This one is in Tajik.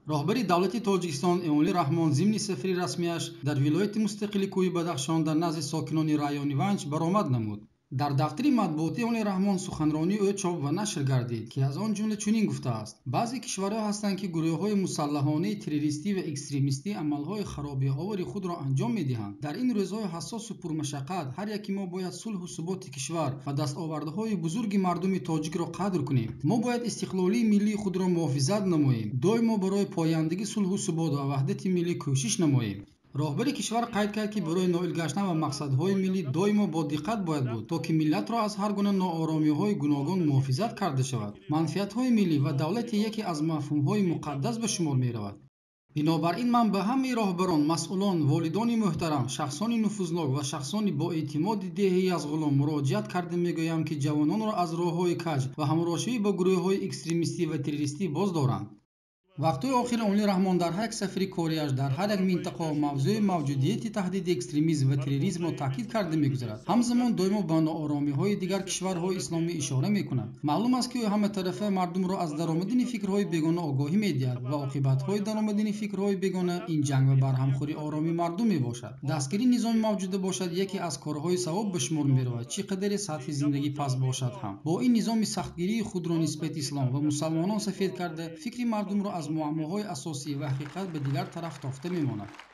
роҳбари давлати Тоҷикистон Эмомалӣ Раҳмон зимни сафари расмияш дар вилояти мустақили Кӯҳи Бадахшон дар назди сокинони райони Ванҷ баромад намуд. дар дафтари матбуотӣ Эмомалӣ Раҳмон суханронии ӯ чоп ва нашр гардид, ки аз он ҷумла чунин гуфтааст: баъзе кишварҳо ҳастанд, ки гурӯҳҳои мусаллаҳонаи террористӣ ва экстремистӣ амалҳои харобиовари худро анҷом медиҳанд. дар ин рӯзҳои ҳассосу пурмашаққат ҳар яки мо бояд сулҳу суботи кишвар ва дастовардҳои бузурги мардуми тоҷикро қадр кунем. мо бояд истиқлолии миллии худро муҳофизат намоем. доимо барои пояндагии сулҳу субот ва ваҳдати миллӣ кӯшиш намоем. роҳбари кишвар қайд кард, ки барои ноил гаштан ба мақсадҳои миллӣ доимо бо диққат бояд буд, то ки миллатро аз ҳар гуна нооромиҳои гуногун муҳофизат карда шавад. манфиатҳои миллӣ ва давлате яке аз мафҳумҳои муқаддас ба шумор меравад. бинобар ин ман ба ҳамаи роҳбарон, масъулон, волидони муҳтарам, шахсони нуфузлок ва шахсони боэътимоди деҳаи Язғулон муроҷиат карда мегӯям, ки ҷавононро аз роҳҳои каҷ ва ҳамроҳшавӣ ба гурӯҳҳои экстремистӣ ва террористӣ боздоранд. вақтҳои охир Эмомалӣ Раҳмон дар ҳар як сафари корияш дар ҳар як минтақао мавзӯи мавҷудияти таҳдиди экстремизм ва терроризмро таъкид карда мегузарад. ҳамзамон доимо ба нооромиҳои дигар кишварҳои исломӣ ишора мекунад. маълум аст, ки ӯ ҳаматарафа мардумро аз даромадани фикрҳои бегона огоҳӣ медиҳад ва оқибатҳои даромадани фикрҳои бегона ин ҷанг ва барҳамхӯри оромии мардум мебошад. дастгирии низоми мавҷуда бошад яке аз корҳои савоб ба шумор меравад, чӣ қадаре сатҳи зиндагӣ паст бошад ҳам. бо ин низоми сахтгирии худро нисбати ислом ва мусалмонон сафед карда, фикри мардумро аз муаммоҳои асосӣ ва ҳақиқат ба дигар тараф тофта мемонад.